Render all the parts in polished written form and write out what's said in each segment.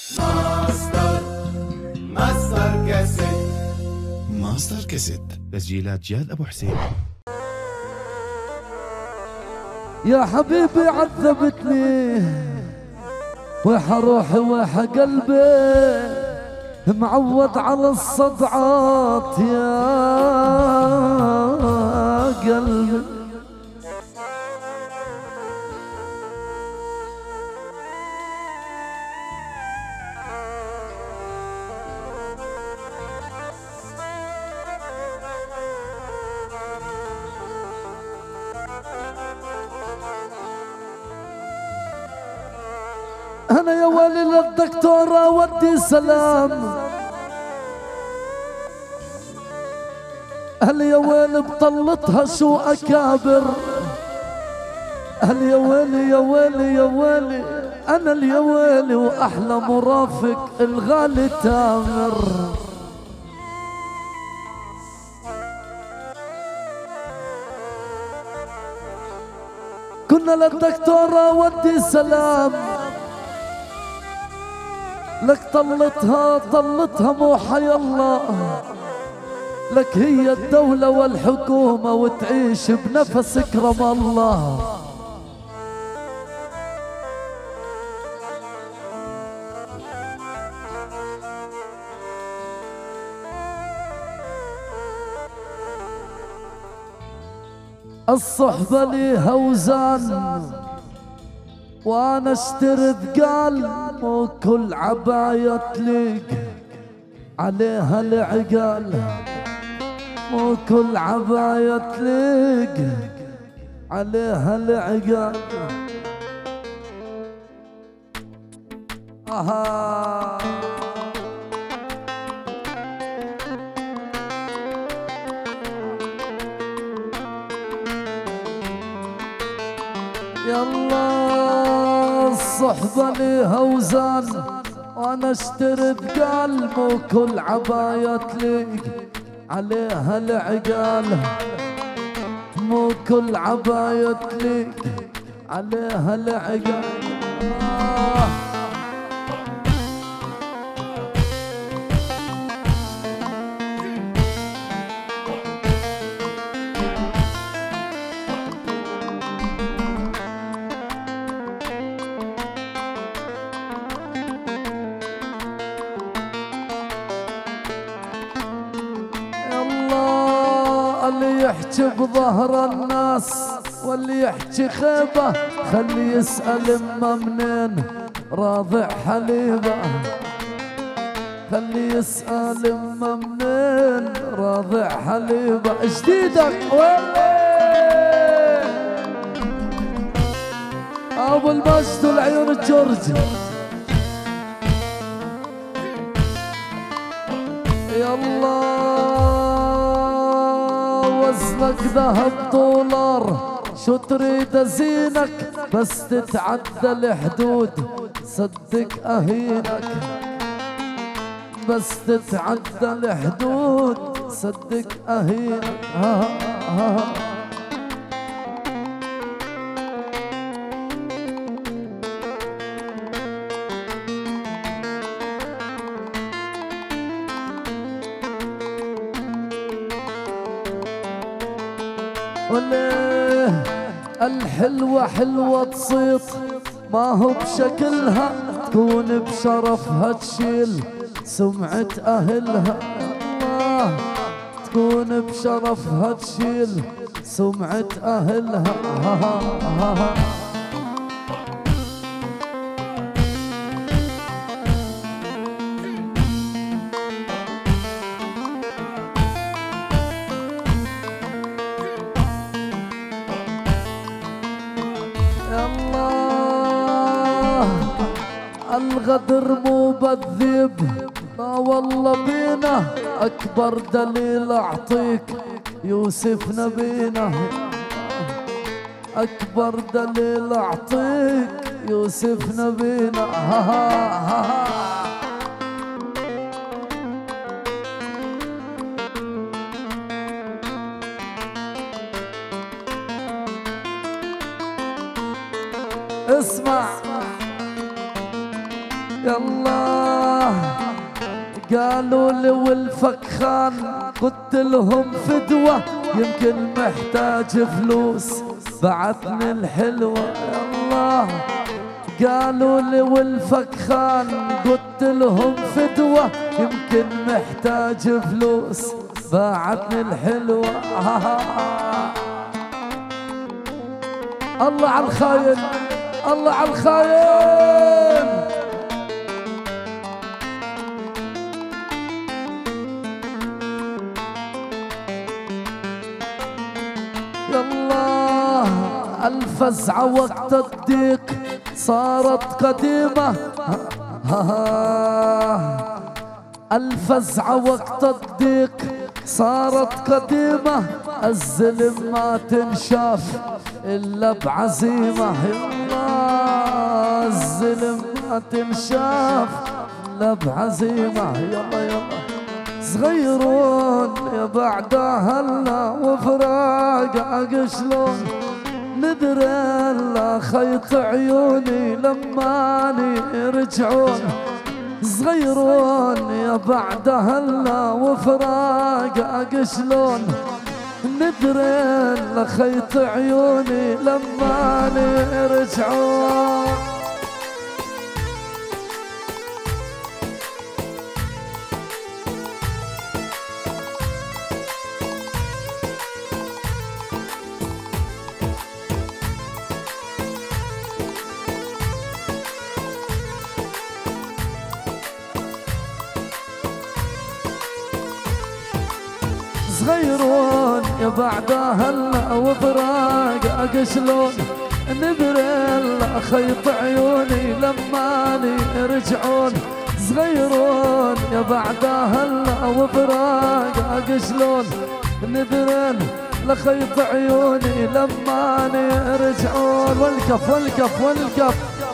ماستر كاسيت. ماستر كاسيت، تسجيلات جاد أبو حسين. يا حبيبي عذبتني وحروحي وحقلبي معود على الصدعات يا قلبي. أنا يا ويلي للدكتورة ودي سلام، هل يا ويلي بطلتها شو أكابر، هل يا ويلي يا ويلي يا ويلي أنا اليا ويلي وأحلى مرافق الغالي تامر. كنا للدكتورة ودي سلام، لك طلتها مو حي الله، لك هي الدولة والحكومة وتعيش بنفس كرم الله. الصحبة ليها وزان وانا اشتري ثقال، مو كل عباية تليق عليها العقال، مو كل عباية تليق عليها العقال. يلا الصحبة ليها وزان وانا اشتري ثقال، مو كل عباية تليق عليها العقال، مو كل عباية تليق عليها العقال. اللي يحكي بظهر الناس واللي يحكي خيبة خلي يسأل امه منين راضع حليبة، خلي يسأل امه منين راضع حليبة. جديدك ويلي ابو المجد والعيون الجورج. يلا وزنك ذهب دولار، شو تريد ازينك بس تتعدى الحدود، صدق اهينك بس تتعدى الحدود، صدق اهينك. وليه الحلوة حلوة تصيط، ما هو بشكلها تكون بشرفها تشيل سمعة أهلها، تكون بشرفها تشيل سمعة أهلها. الغدر مو بذيب، ما والله بينا أكبر دليل أعطيك يوسف نبينا، أكبر دليل أعطيك يوسف نبينا. اسمع يالله قالوا لي والفكخان قلت لهم فدوة يمكن محتاج فلوس بعتني الحلوة. يالله قالوا لي والفكخان قلت لهم فدوة يمكن محتاج فلوس بعتني الحلوة. الله على الخاين، الله على الخاين. يالله الفزعة وقت الضيق صارت قديمة. الفزعة وقت الضيق صارت قديمة. الظلم ما تنشاف إلا بعزيمة. يالله الظلم ما تنشاف إلا بعزيمة. يلا يلا صغيرون يا بعد هلا وفراق شلون ندري لا خيط عيوني لما يرجعون. صغيرون يا بعد هلا وفراق شلون ندري لا خيط عيوني لما يرجعون. صغيرون يا بعد هلا وفراق شلون ندري خيط عيوني لما يرجعون. صغيرون يا بعد هلا وفراق شلون ندري لخيط عيوني لما يرجعون. والكف والكف والكف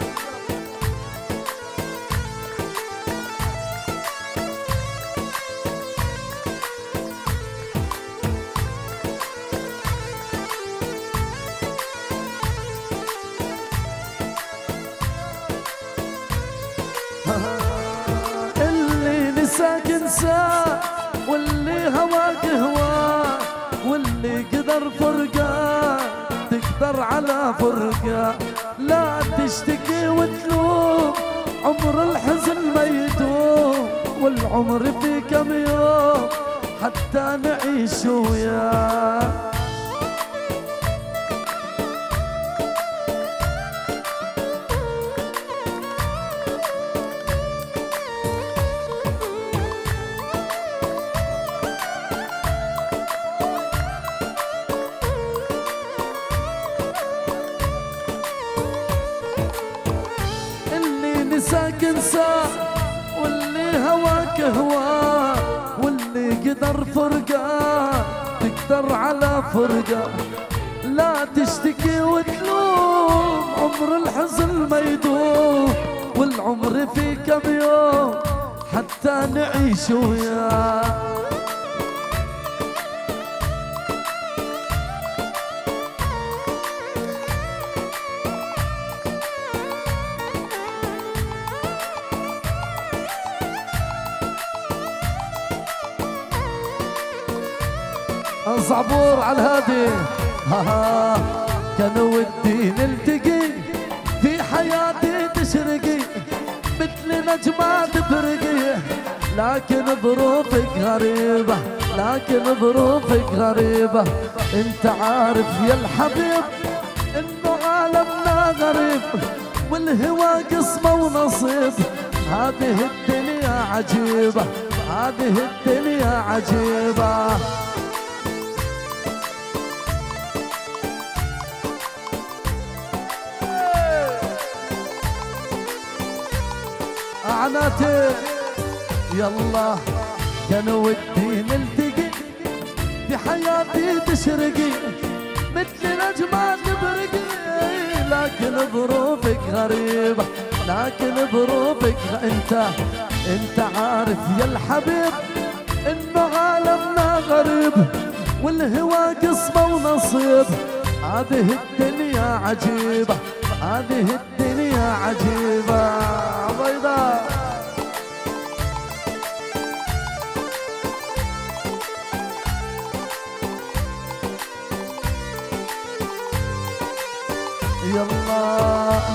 اللي نساك انساه واللي هواك هواه واللي قدر فرقاه تقدر على فرقاه. لا تشتكي وتلوم عمر الحزن ما يدوم والعمر في كم يوم حتى نعيش وياه. نساك انساه واللي هواك هواه واللي قدر فرقاه تقدر على فرقاه. لا تشتكي وتلوم عمر الحزن ما يدوم والعمر في كم يوم حتى نعيش وياه. صعبور على الهادي. كان ودي نلتقي في حياتي تشرقي مثل نجمة تبرقي لكن ظروفك غريبة لكن ظروفك غريبة. انت عارف يا الحبيب انه عالمنا غريب والهوى قسمة ونصيب. هذه الدنيا عجيبة هذه الدنيا عجيبة. عناتي يلا كان ودي نلتقي في حياتي تشرقي مثل نجمة تبرقي لكن ظروفك غريبة لكن ظروفك انت عارف يا الحبيب انه عالمنا غريب والهوى قسمة ونصيب. هذه الدنيا عجيبة هذه الدنيا عجيبة. بيضاء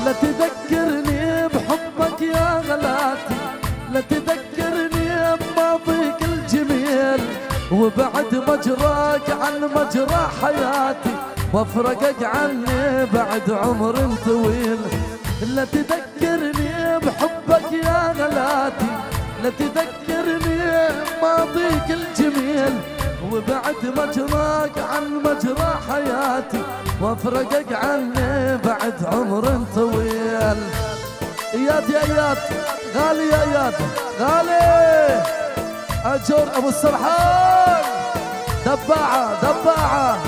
لا تذكرني بحبك يا غلاتي، لا تذكرني بماضيك الجميل، وبعد مجراك عن مجرى حياتي، وافرقك عني بعد عمر طويل. لا تذكرني بحبك يا غلاتي، لا تذكرني بماضيك الجميل، وبعد مجراك عن مجرى حياتي، وافرقك عني بعد عمر طويل. اياد يا اياد غالي، يا اياد غالي، اجور ابو السرحان، دباعه دباعه.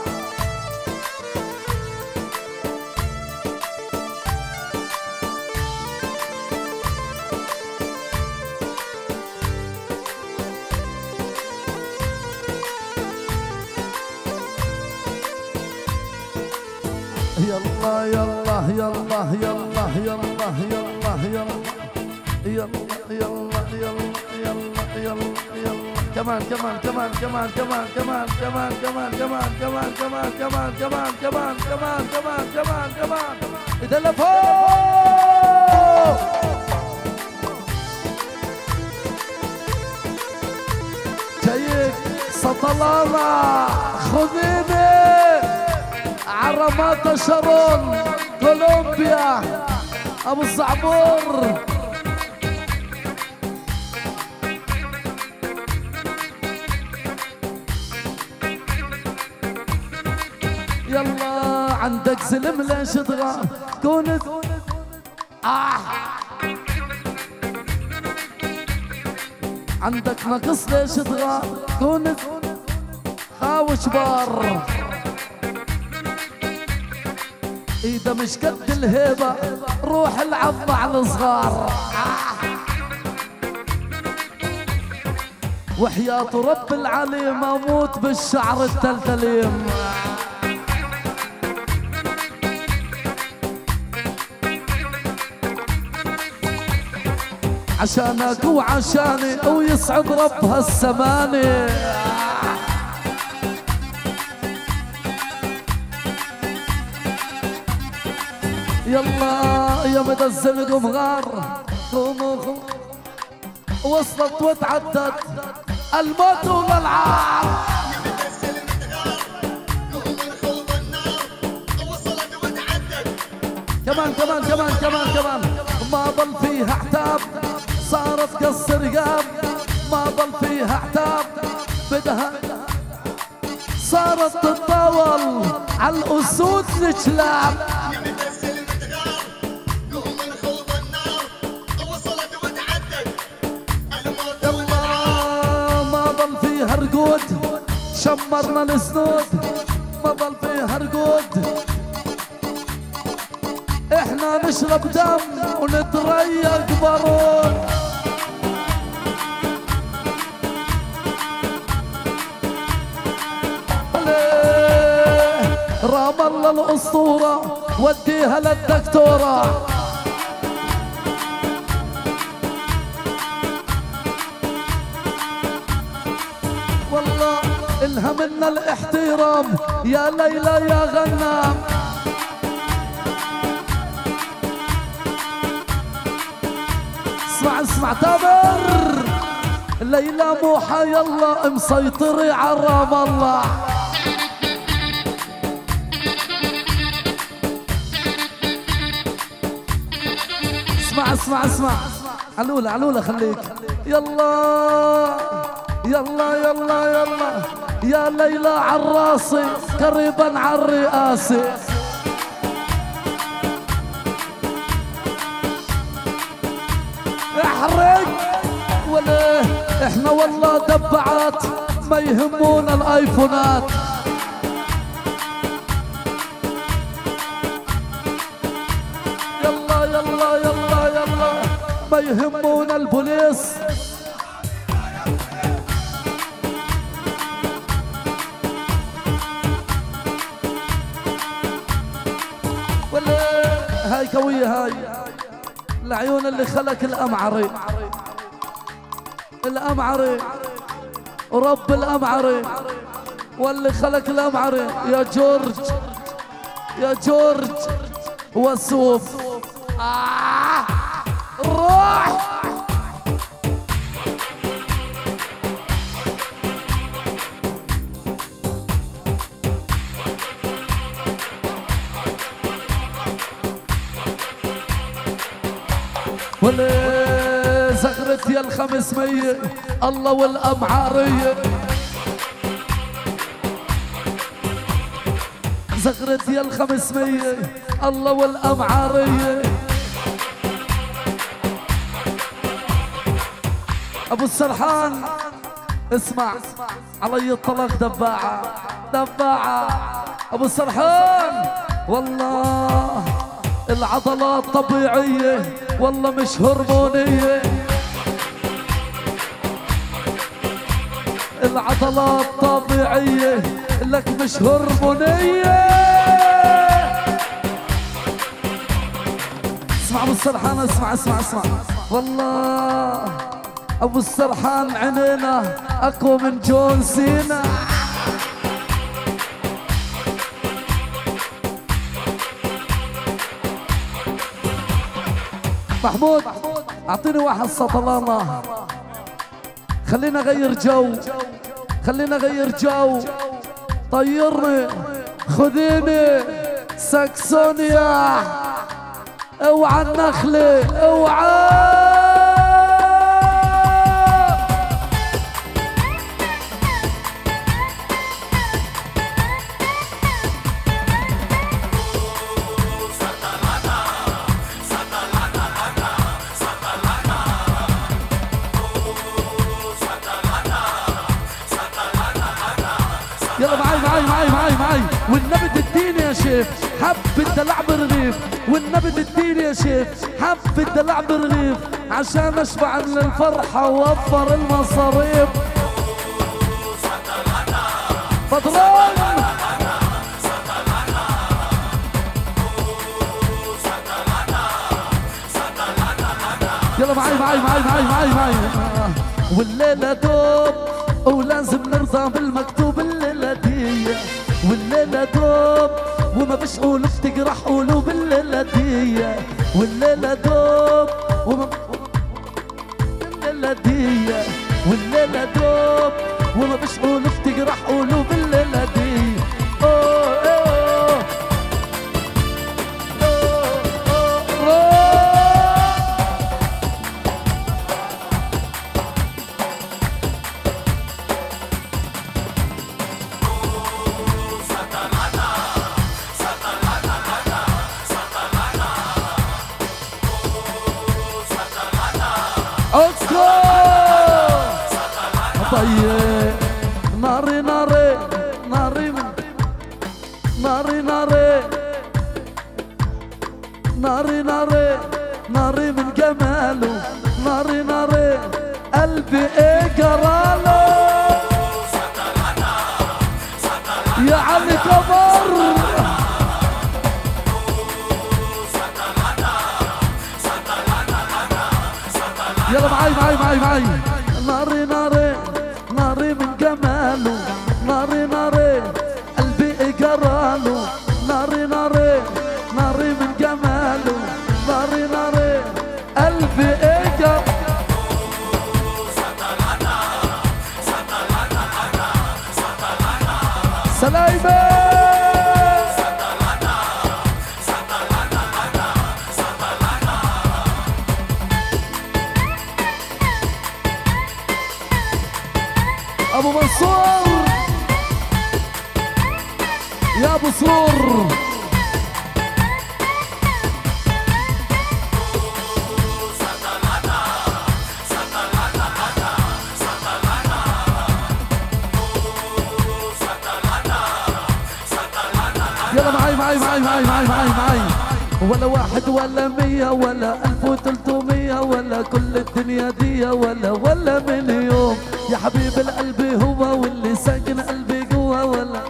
يلا يلا يلا يلا يلا يلا يلا يلا يلا يلا يلا كمان كمان كمان كمان كمان كمان كمان كمان كمان كمان كمان كمان كمان كمان كمان كمان كمان كمان اذا لفوق جايك سطلانة خذيني عرمات شرون كولومبيا ابو الصعبور. يلا عندك سلم ليش تغى كونت عندك نقص ليش تغى كونت خاوش بار. اذا مش قد الهيبة روح العب مع الصغار. وحياة رب العليم اموت بالشعر التلتليم. عشانك وعشاني ويسعد رب هالسماني. يلا يا مدزل قمغار قوموا وصلت وتعدت الموت والعار. كمان كمان كمان كمان كمان ما ضل فيها احتاب صارت قص رقاب. ما ضل فيها احتاب بدها صارت تتطاول على الاسود الكلاب. رقود شمرنا السنود ما ضل فيها رقود. احنا نشرب دم ونتريق بارود. رام الله الاسطوره وديها للدكتوره. والله إلها منا الاحترام يا ليلى يا غنام. اسمع اسمع تامر ليلى مو حيالله مسيطري على رام الله. اسمع اسمع اسمع علولة علولة خليك. يلا يلا يلا يلا يا ليلى عالراسي قريبا عالرئاسي. احرق ولا احنا والله دبعات ما يهمونا الايفونات. يلا يلا يلا يلا ما يهمونا البوليس. هاي قوية هاي العيون اللي خلق الأمعري الأمعري ورب الأمعري واللي خلق الأمعري يا جورج يا جورج وسوف. روح ولا زغرت يا ال500 الله والأمعارية زغرت يا ال500 الله والأمعارية أبو السرحان اسمع علي الطلاق دباعة دباعة أبو السرحان والله العضلات طبيعية والله مش هرمونية العضلات طبيعية لك مش هرمونية اسمع ابو السرحان اسمع اسمع اسمع والله ابو السرحان عينينا اقوى من جون سينا محمود اعطيني واحد سطلانة خلينا اغير جو خلينا اغير جو طيرني خذيني ساكسونيا اوعى النخلة اوعى يلا معاي والنبي تديني يا شيف حبة دلع برغيف والنبي تديني يا شيف حبة دلع برغيف عشان اشبع من الفرحة واوفر المصاريف فضلان يلا معاي والليلة دوب ولازم نرضى بالمكتوب الليلة دي والليلة دوب وما بش قولوا بتجرح قولوا بالليلة دي والليلة دوب الليلة دي والليلة دوب وما بش قولوا بتجرح قولوا بالليلة دي ناري ناري ناري من ناري ناري ناري ناري ناري من جماله ناري ناري قلبي ايه جراله يا علي كبر يلا معاي ناري ناري ناري من جماله ناري ناري قلبي جراله ناري ناري ناري من جماله ناري ناري قلبي جراله سلايمة ابو منصور يا ابو سرور يلا معاي ولا واحد ولا 100 ولا 1300 ولا كل الدنيا دي ولا مليون يا حبيب القلب هو واللي ساكن قلبي جوا ولا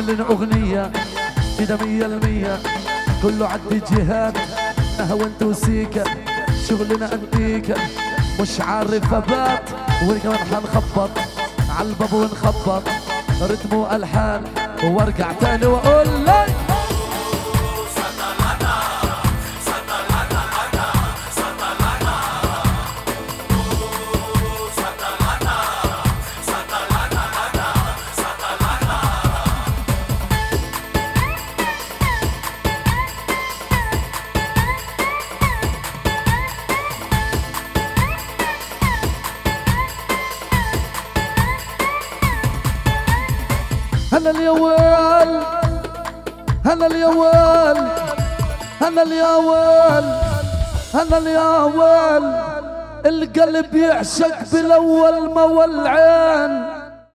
عاملين اغنية كده 100%، كله عدي جهات نهوانت وسيكة، شغلنا انتيكة مش عارف ابات، وكمان حنخبط عالباب ونخبط رتم والحان، وارجع تاني واقول لك هلا اليوال هلا اليوال هلا اليوال هلا اليوال، القلب يعشق بالاول ما والعين،